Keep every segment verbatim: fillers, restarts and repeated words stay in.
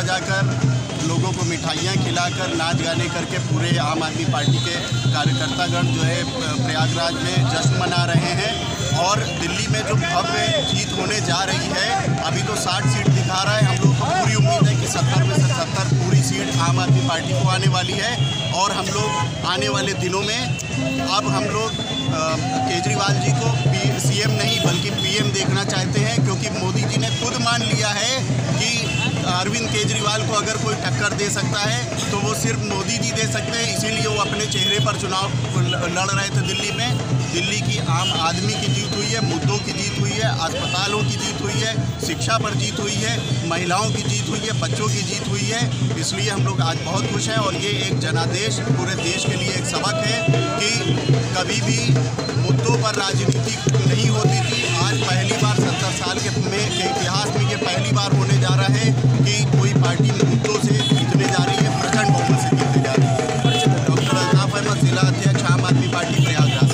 सजाकर, लोगों को मिठाइयाँ खिलाकर, नाच गाने करके पूरे आम आदमी पार्टी के कार्यकर्तागण जो है प्रयागराज में जश्न मना रहे हैं। और दिल्ली में जो भव्य जीत होने जा रही है, अभी तो साठ सीट दिखा रहा है, हम लोग को पूरी उम्मीद है कि सत्तर में से सत्तर पूरी सीट आम आदमी पार्टी को आने वाली है। और हम लोग आने वाले दिनों में अब हम लोग केजरीवाल जी को सीएम नहीं बल्कि पीएम देखना चाहते हैं, क्योंकि मोदी जी ने खुद मान लिया है कि अरविंद केजरीवाल को अगर कोई टक्कर दे सकता है तो वो सिर्फ मोदी जी दे सकते हैं। इसीलिए वो अपने चेहरे पर चुनाव लड़ रहे थे दिल्ली में। दिल्ली की आम आदमी की जीत हुई है, मुद्दों की जीत हुई है, अस्पतालों की जीत हुई है, शिक्षा पर जीत हुई है, महिलाओं की जीत हुई है, बच्चों की जीत हुई है। इसलिए हम लोग आज बहुत खुश हैं और ये एक जनादेश पूरे देश के लिए एक सबक है कि कभी भी मुद्दों पर राजनीति नहीं होती थी। आज पहली बार सत्तर साल के में के इतिहास में ये पहली बार होने जा रहा है कि कोई पार्टी मुद्दों से जीतने जा रही है, प्रचंड बहुमत से जीतने जा रही है। डॉक्टर अल्ताफ अहमद, जिला अध्यक्ष आम आदमी पार्टी प्रयागराज।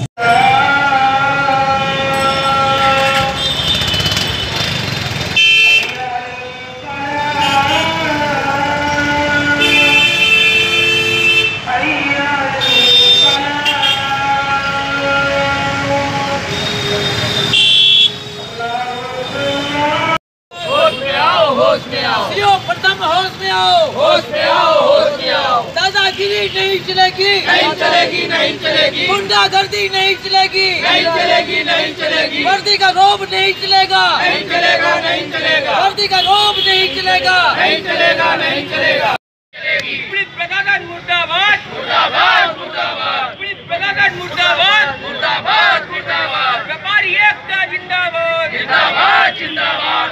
प्रथम होश में आओ, होश में आओ, होश में आओ। दादागिरी नहीं चलेगी, नहीं चलेगी, नहीं चलेगी। गुंडागर्दी नहीं चलेगी, नहीं चलेगी, नहीं चलेगी। वर्दी का रोब नहीं चलेगा, नहीं चलेगा, नहीं चलेगा। वर्दी का रोब नहीं चलेगा, नहीं चलेगा, नहीं चलेगा। पीड़ित प्रजागण मुर्दाबाद, मुर्दाबाद, मुर्दाबाद। पीड़ित प्रजागण मुर्दाबाद, मुर्दाबाद, मुर्दाबाद। व्यापारी एकता जिंदाबाद, जिंदाबाद, जिंदाबाद।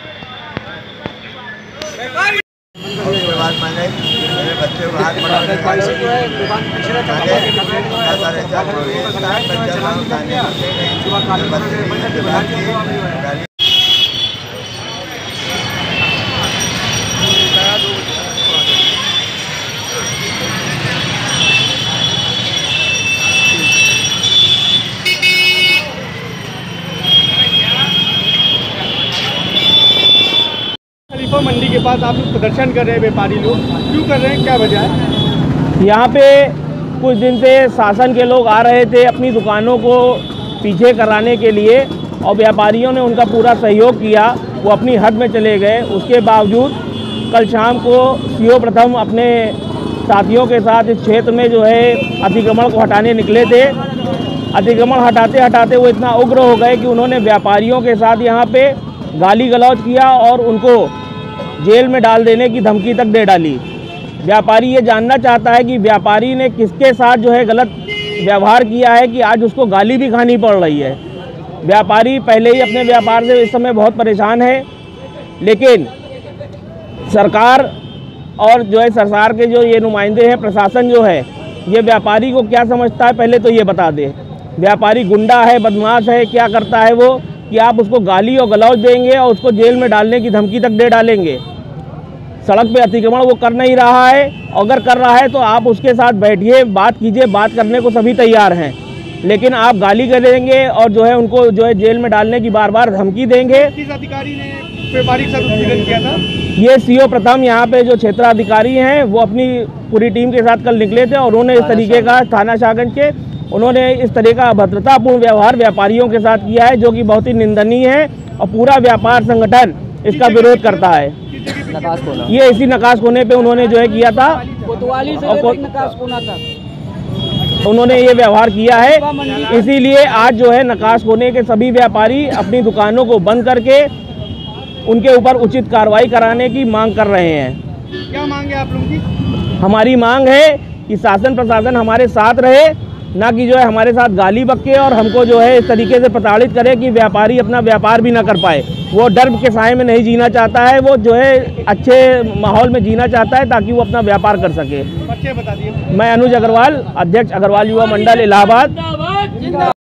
मेरे बच्चे को हाथ बढ़ाने खलीफा मंडी के पास आप लोग प्रदर्शन कर रहे हैं, व्यापारी लोग क्यों कर रहे हैं, क्या वजह है? यहाँ पे कुछ दिन से शासन के लोग आ रहे थे अपनी दुकानों को पीछे कराने के लिए और व्यापारियों ने उनका पूरा सहयोग किया, वो अपनी हद में चले गए। उसके बावजूद कल शाम को सीओ प्रथम अपने साथियों के साथ इस क्षेत्र में जो है अतिक्रमण को हटाने निकले थे। अतिक्रमण हटाते हटाते वो इतना उग्र हो गए कि उन्होंने व्यापारियों के साथ यहाँ पे गाली गलौज किया और उनको जेल में डाल देने की धमकी तक दे डाली। व्यापारी ये जानना चाहता है कि व्यापारी ने किसके साथ जो है गलत व्यवहार किया है कि आज उसको गाली भी खानी पड़ रही है। व्यापारी पहले ही अपने व्यापार से इस समय बहुत परेशान है, लेकिन सरकार और जो है सरकार के जो ये नुमाइंदे हैं, प्रशासन जो है, ये व्यापारी को क्या समझता है पहले तो ये बता दे। व्यापारी गुंडा है, बदमाश है, क्या करता है वो कि आप उसको गाली और गलौज देंगे और उसको जेल में डालने की धमकी तक दे डालेंगे। सड़क पे अतिक्रमण वो कर नहीं रहा है, अगर कर रहा है तो आप उसके साथ बैठिए, बात कीजिए, बात करने को सभी तैयार हैं, लेकिन आप गाली करेंगे और जो है उनको जो है जेल में डालने की बार बार धमकी देंगे। किस अधिकारी ने व्यापारी के साथ उत्पीड़न किया था? ये सीओ प्रथम यहाँ पे जो क्षेत्राधिकारी हैं वो अपनी पूरी टीम के साथ कल निकले थे और उन्होंने इस तरीके का थाना शाहगंज के उन्होंने इस तरह का अभद्रतापूर्ण व्यवहार व्यापारियों के साथ किया है, जो कि बहुत ही निंदनीय है और पूरा व्यापार संगठन इसका विरोध करता है। ये इसी नकाश कोने पे उन्होंने जो है किया था, कोतवाली से लेकर नकाश कोना तक उन्होंने ये व्यवहार किया है। इसीलिए आज जो है नकाश कोने के सभी व्यापारी अपनी दुकानों को बंद करके उनके ऊपर उचित कार्रवाई कराने की मांग कर रहे हैं। क्या मांग है आप लोगों की? हमारी मांग है कि शासन प्रशासन हमारे साथ रहे, ना कि जो है हमारे साथ गाली बक्के और हमको जो है इस तरीके से प्रताड़ित करे कि व्यापारी अपना व्यापार भी ना कर पाए। वो डर के साए में नहीं जीना चाहता है, वो जो है अच्छे माहौल में जीना चाहता है ताकि वो अपना व्यापार कर सके। बता दिए। मैं अनुज अग्रवाल, अध्यक्ष अग्रवाल युवा मंडल इलाहाबाद।